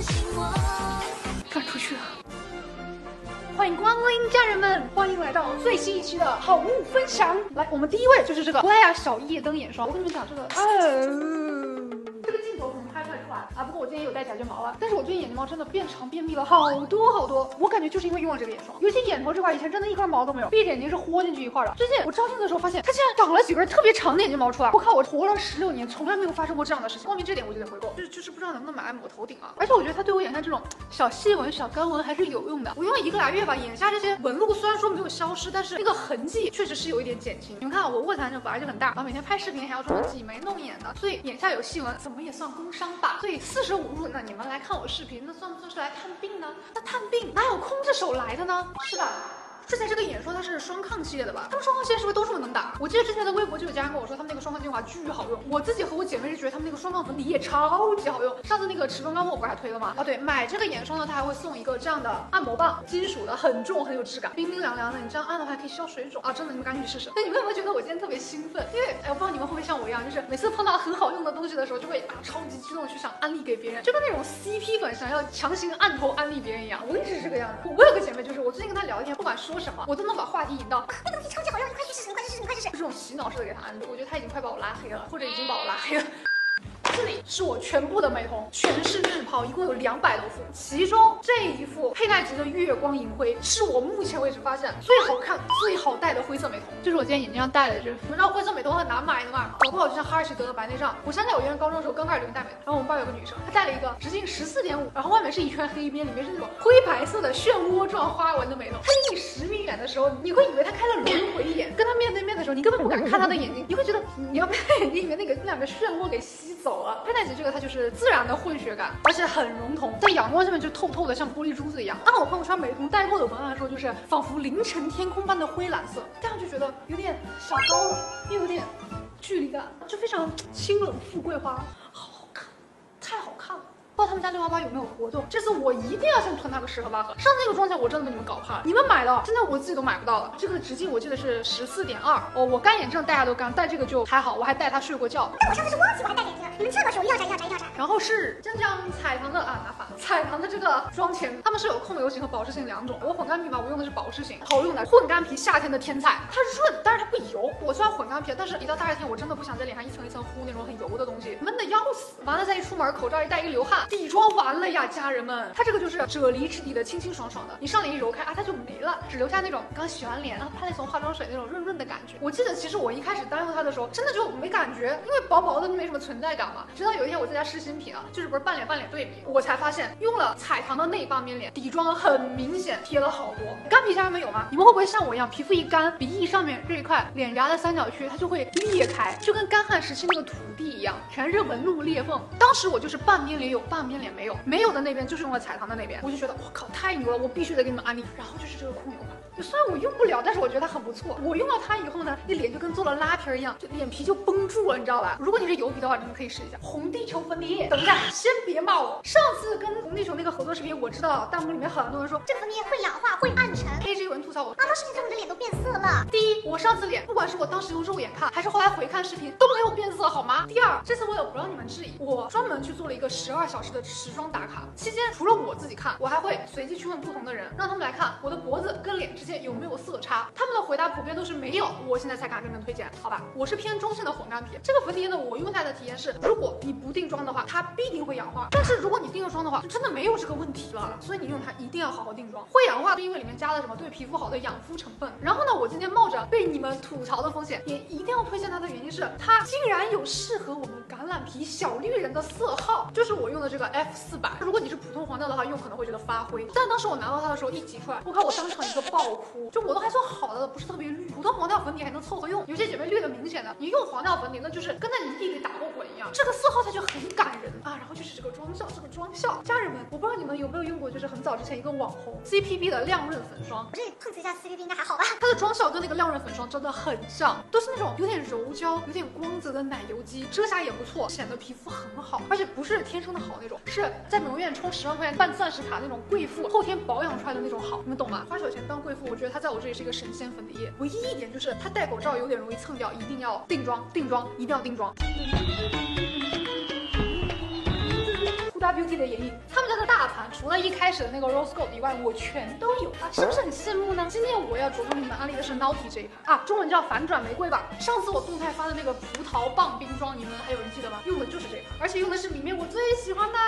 转出去了。欢迎光临，家人们，欢迎来到最新一期的好物分享。来，我们第一位就是这个莱雅小夜灯眼霜。我跟你们讲，这个这个镜头可能拍不太出来啊，不过我今天有戴假睫毛了，但是我最近眼睫毛真的变长变密了好多好多。我感觉就是因为用了这个眼霜，尤其眼头这块以前真的一根毛都没有，闭着眼睛是豁进去一块的。最近我照镜子的时候发现，它竟然长了几根特别长的眼睫毛出来。我靠，我活了16年，从来没有发生过这样的事情。光凭这点我就得回购，就是不知道能不能买来抹头顶啊。而且我觉得它对我眼下这种小细纹、小干纹还是有用的。我用了1个来月吧，眼下这些纹路虽然说没有消失，但是那个痕迹确实是有一点减轻。你们看我卧蚕就本来就很大，然后每天拍视频还要专门挤眉弄眼的，所以眼下有细纹，怎么也算工伤吧。所以45入，那你们来看我视频，那算不算是来探病呢？那探病哪有空着手来的呢？是吧？之前这个眼霜它是双抗系列的吧？他们双抗系列是不是都这么能打？我记得之前的微博就有家人跟我说他们那个双抗精华巨好用，我自己和我姐妹是觉得他们那个双抗粉底液超级好用。上次那个持妆膏我不是还推了吗？啊对，买这个眼霜呢，它还会送一个这样的按摩棒，金属的，很重很有质感，冰冰凉凉的，你这样按的话可以消水肿啊！真的，你们赶紧去试试。那你们有没有觉得我今天特别兴奋？因为我不知道你们会不会像我一样，就是每次碰到很好用的东西的时候，就会超级激动去想安利给别人，就跟那种 CP 粉想要强行按头安利别人一样。我一直是这个样子。我有个姐妹，就是我最近跟她聊天，不管说什么，我都能把话题引到那个东西超级好用，你快去试试，你快去试试，你快去试试。 这种洗脑式的给她安利，我觉得她已经快把我拉黑了，或者已经把我拉黑了。这里是我全部的美瞳，全是日抛，一共有200多副，其中这一副沛纳吉的月光银灰是我目前为止发现最好看、最好戴的灰色美瞳。这是我今天眼睛上戴的这，你知道灰色美瞳很难买的嘛，搞不好就像哈士奇得了白内障。我现在我原来高中的时候刚开始流行戴美瞳，然后我们班有个女生，她戴了一个直径14.5，然后外面是一圈黑边，里面是那种灰白色的漩涡状花纹的美瞳。她离你10米远的时候，你会以为她开了轮回眼，跟她面对面的时候，你根本不敢看她的眼睛，你会觉得你要被她眼睛里面那2个漩涡给吸走了。沛纳吉这个它就是自然的混血感，而且很融瞳，在阳光下面就透透的，像玻璃珠子一样。按我朋友圈美瞳带货的文案说，就是仿佛凌晨天空般的灰蓝色，这样就觉得有点小高冷，又有点距离感，就非常清冷富贵花，好好看，太好看了。不知道他们家618有没有活动？这次我一定要先囤它个10盒8盒。上次那个妆前我真的被你们搞怕了，你们买了，现在我自己都买不到了。这个直径我记得是14.2哦，我干眼症大家都干，戴这个就还好，我还戴它睡过觉。 但我上次是忘记我还戴眼镜了，你们这个时候一定要摘。 然后是江彩棠的拿法，彩棠的这个妆前，他们是有控油型和保湿型2种。我混干皮嘛，我用的是保湿型，好用的混干皮，夏天的天菜，它润，但是它不油。我虽然混干皮，但是一到大热天，我真的不想在脸上一层一层糊那种很油的东西，闷的要死。完了再一出门，口罩一戴一流汗，底妆完了呀，家人们，它这个就是啫喱质地的，清清爽爽的，你上脸一揉开啊，它就没了，只留下那种刚洗完脸然后拍了一层化妆水那种润润的感觉。我记得其实我一开始单用它的时候，真的就没感觉，因为薄薄的没什么存在感嘛。直到有一天我在家试新品啊，就是不是半脸对比，我才发现用了彩棠的内半边脸，底妆很明显贴了好多。干皮家人们有吗？你们会不会像我一样，皮肤一干，鼻翼上面这一块脸颊的三角区它就会裂开，就跟干旱时期那个土地一样，全是纹路裂缝。当时我就是半边脸有，半边脸没有，没有的那边就是用了彩棠的那边，我就觉得我靠太牛了，我必须得给你们安利。然后就是这个控油款。虽然我用不了，但是我觉得它很不错。我用了它以后呢，你脸就跟做了拉皮一样，就脸皮就绷住了，你知道吧？如果你是油皮的话，你们可以试一下红地球粉底液。等一下，先别骂我。上次跟红地球那个合作视频，我知道弹幕里面很多人说这个粉底液会氧化，会暗沉。 AJ 有人吐槽我啊，到视频之后你的脸都变色了。 第一，我上次脸不管是我当时用肉眼看，还是后来回看视频，都没有变色，好吗？第二，这次为了不让你们质疑，我专门去做了一个12小时的持妆打卡。期间除了我自己看，我还会随机去问不同的人，让他们来看我的脖子跟脸之间有没有色差。他们的回答普遍都是没有。我现在才敢认真推荐，好吧？我是偏中性的混干皮。这个粉底液呢，我用下来的体验是，如果你不定妆的话，它必定会氧化；但是如果你定了妆的话，就真的没有这个问题了。所以你用它一定要好好定妆。会氧化是因为里面加了什么对皮肤好的养肤成分。然后呢，我今天冒着被你们吐槽的风险，也一定要推荐它的原因是，它竟然有适合我们橄榄皮小绿人的色号，就是我用的这个 F400。如果你是普通黄调的话，用可能会觉得发灰。但当时我拿到它的时候一挤出来，我靠，我当场一个爆哭，就我都还算好的，不是特别绿。普通黄调粉底还能凑合用，有些姐妹绿的明显的，你用黄调粉底那就是跟在泥地里打过滚一样。这个色号它就很感人啊。然后就是这个妆效，家人们，我不知道你们有没有用过，就是很早之前一个网红 CPB 的亮润粉霜。 我这碰瓷一下 CPB 应该还好吧？ 它的妆效跟那个亮润粉霜真的很像，都是那种有点柔焦、有点光泽的奶油肌，遮瑕也不错，显得皮肤很好，而且不是天生的好那种，是在美容院充10万块钱办钻石卡那种贵妇后天保养出来的那种好，你们懂吗？花小钱当贵妇，我觉得它在我这里是一个神仙粉底液。唯一一点就是它戴口罩有点容易蹭掉，一定要定妆，一定要定妆。Huda Beauty 的眼影，他们们家的大盘除了一开始的那个 Rose Gold 以外，我全都有啊，是不是很羡慕呢？今天我要着重给你们安利的是 Naughty 这一盘啊，中文叫反转玫瑰吧。上次我动态发的那个葡萄棒冰霜，你们还有人记得吗？用的就是这个，而且用的是里面我最喜欢的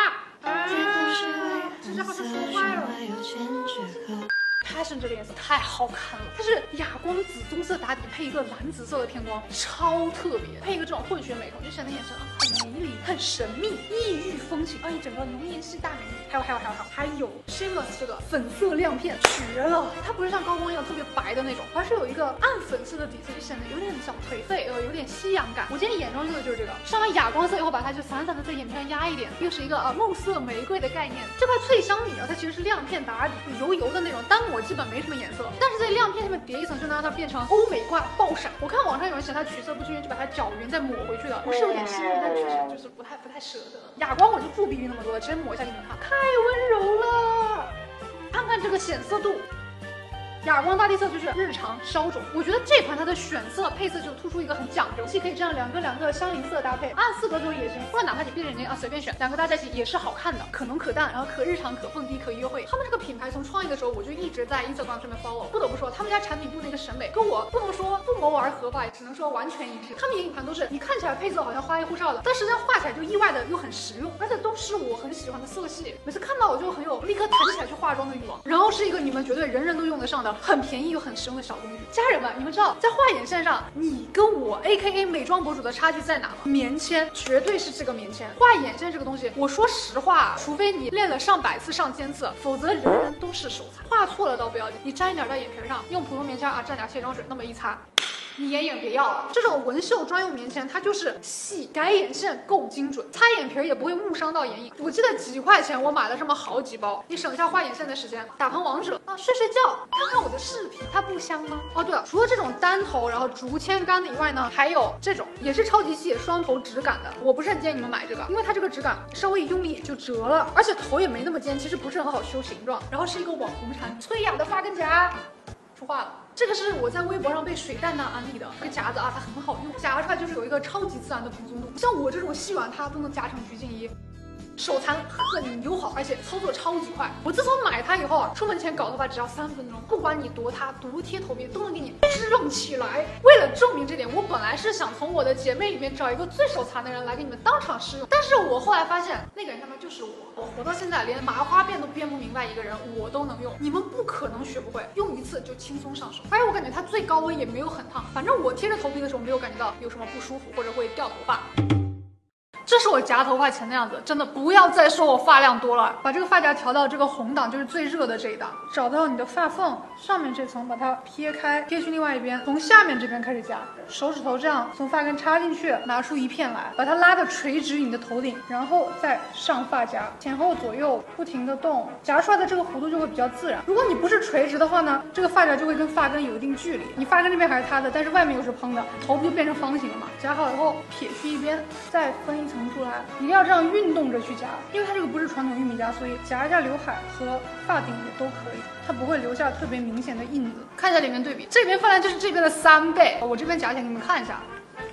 这家伙是说坏了。Passion 这个颜色太好看了，它是哑光紫棕色打底配一个蓝紫色的偏光，超特别，配一个这种混血美瞳，就显得眼神很迷离、很神秘、异域风情，一整个浓颜系大美女。还有 Shameless 这个粉色亮片绝了，它不是像高光一样特别白的那种，而是有一个暗粉色的底色，就显得有点小颓废，有点西洋感。我今天眼妆用的就是这个，上完哑光色以后，把它就散散的在眼皮上压一点，又是一个梦色玫瑰的概念。这块脆香米它其实是亮片打底，油油的那种，单抹基本没什么颜色，但是在亮片上面叠一层，就能让它变成欧美挂爆闪。我看网上有人嫌它取色不均匀，就把它搅匀再抹回去的，我是有点心动，但确实就是不太舍得。哑光我就不比喻那么多了，直接抹一下给你们看，太温柔了。看看这个显色度。哑光大地色就是日常消肿，我觉得这盘它的选色配色就突出一个很讲究，既可以这样两个相邻色搭配，暗四格左也行，或者哪怕你闭着眼睛随便选，两个搭在一起也是好看的，可浓可淡，然后可日常可蹦迪可约会。他们这个品牌从创业的时候我就一直在 Instagram 上面 follow， 不得不说他们家产品部的一个审美跟我不能说不谋而合吧，也只能说完全一致。他们眼影盘都是你看起来配色好像花里胡哨的，但实际上画起来就意外的又很实用，而且都是我很喜欢的色系，每次看到我就很有立刻弹起来去化妆的欲望。然后是一个你们绝对人人都用得上的很便宜又很实用的小工具。家人们，你们知道在画眼线上你跟我 AKA 美妆博主的差距在哪吗？棉签，绝对是这个棉签。画眼线这个东西，我说实话，除非你练了上百次上千次，否则人人都是手残。画错了倒不要紧，你沾一点在眼皮上，用普通棉签蘸点卸妆水那么一擦，你眼影别要了。这种纹绣专用棉签，它就是细，改眼线够精准，擦眼皮也不会误伤到眼影。我记得几块钱我买了这么好几包，你省下画眼线的时间，打盘王者睡觉，看看我的视频，它不香吗？对了，除了这种单头然后竹签干的以外呢，还有这种也是超级细双头直感的。我不是很建议你们买这个，因为它这个质感稍微一用力就折了，而且头也没那么尖，其实不是很好修形状。然后是一个网红产，翠雅的发根夹。出画了，这个是我在微博上被水蛋蛋安利的这个夹子它很好用，夹出来就是有一个超级自然的蓬松度，像我这种细软它都能夹成鞠婧祎。手残很友好，而且操作超级快。我自从买它以后出门前搞头发只要3分钟，不管你多塌多贴头皮，都能给你支棱起来。为了证明这点，我本来是想从我的姐妹里面找一个最手残的人来给你们当场试用，但是我后来发现那个人他妈就是我。我活到现在连麻花辫都编不明白一个人，我都能用，你们不可能学不会，用一次就轻松上手。而且我感觉它最高温也没有很烫，反正我贴着头皮的时候没有感觉到有什么不舒服或者会掉头发。这是我夹头发前的样子，真的不要再说我发量多了。把这个发夹调到这个红档，就是最热的这一档，找到你的发缝上面这层，把它撇开，贴去另外一边，从下面这边开始夹，手指头这样从发根插进去，拿出一片来，把它拉得垂直于你的头顶，然后再上发夹，前后左右不停的动，夹出来的这个弧度就会比较自然。如果你不是垂直的话呢，这个发夹就会跟发根有一定距离，你发根这边还是塌的，但是外面又是蓬的，头不就变成方形了嘛？夹好以后撇去一边，再分一层出来，一定要这样运动着去夹，因为它这个不是传统玉米夹，所以夹一下刘海和发顶也都可以，它不会留下特别明显的印子。看一下里面对比，这边分量就是这边的3倍，我这边夹起来给你们看一下，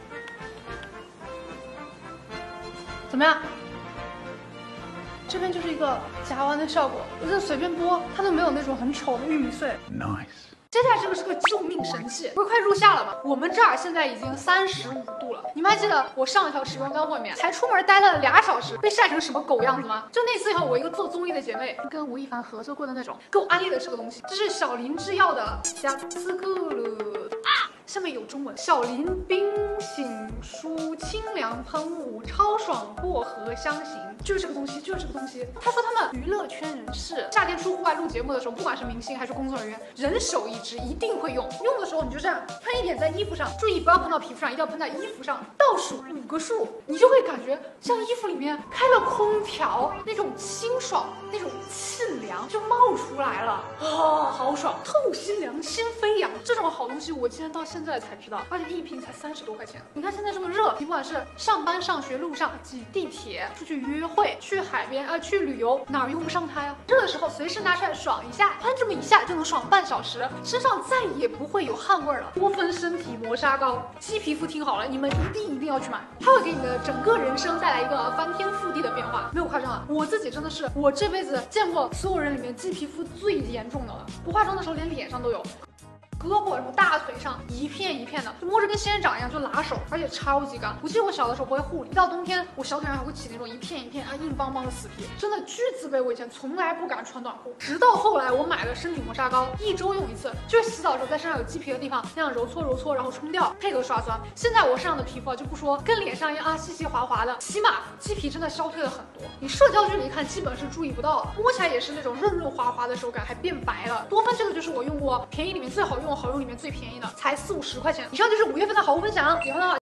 怎么样？这边就是一个夹完的效果，我这随便剥，它都没有那种很丑的玉米碎。Nice。接下来这个是个救命神器，不是快入夏了吗？我们这儿现在已经35度了。你们还记得我上一条持光干货里面才出门待了2小时，被晒成什么狗样子吗？就那次以后，我一个做综艺的姐妹跟吴亦凡合作过的那种，给我安利的这个东西，这是小林制药的雅斯克鲁下面有中文，小林冰醒舒清凉喷雾，超爽薄荷香型，就是这个东西，就是这个东西。他说他们娱乐圈人士夏天出户外录节目的时候，不管是明星还是工作人员，人手一支，一定会用。用的时候你就这样喷一点在衣服上，注意不要喷到皮肤上，一定要喷在衣服上。倒数5个数，你就会感觉像衣服里面开了空调，那种清爽，那种沁凉就冒出来了，好爽，透心凉，心飞扬。这种好东西我今天到现在才知道，而且一瓶才30多块钱。你看现在这么热，你不管是上班上学路上挤地铁，出去约会，去海边去旅游，哪儿用不上它呀？热的时候随时拿出来爽一下，喷这么一下就能爽半小时，身上再也不会有汗味了。多芬身体磨砂膏，鸡皮肤听好了，你们一定要去买，它会给你的整个人生带来一个翻天覆地的变化，没有夸张啊！我自己真的是我这辈子见过所有人里面鸡皮肤最严重的了，不化妆的时候连脸上都有。胳膊什么大腿上一片一片的，就摸着跟仙人掌一样，就拿手，而且超级干。我记得我小的时候不会护理，一到冬天我小腿上还会起那种一片一片硬邦邦的死皮，真的巨自卑。我以前从来不敢穿短裤，直到后来我买了身体磨砂膏，1周用一次，就是洗澡的时候在身上有鸡皮的地方那样揉搓揉搓，然后冲掉，配合刷酸。现在我身上的皮肤就不说跟脸上一样细细滑滑的，起码鸡皮真的消退了很多。你社交距离看基本是注意不到了，摸起来也是那种润润滑滑的手感，还变白了。多芬这个就是我用过便宜里面最好用，好用里面最便宜的，才40-50块钱。以上就是5月份的好物分享，喜欢的话